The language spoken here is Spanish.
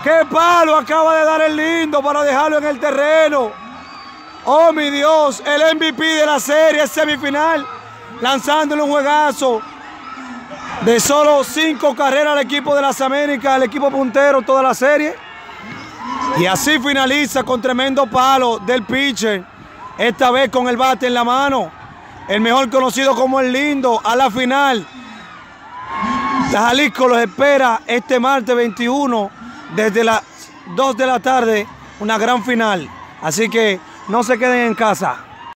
¡Qué palo acaba de dar el Lindo para dejarlo en el terreno! ¡Oh, mi Dios! El MVP de la serie, semifinal, lanzándole un juegazo de solo 5 carreras al equipo de las Américas, el equipo puntero toda la serie. Y así finaliza con tremendo palo del pitcher, esta vez con el bate en la mano. El mejor conocido como el Lindo a la final. La Jalisco los espera este martes 21 desde las 2 de la tarde, una gran final. Así que no se queden en casa.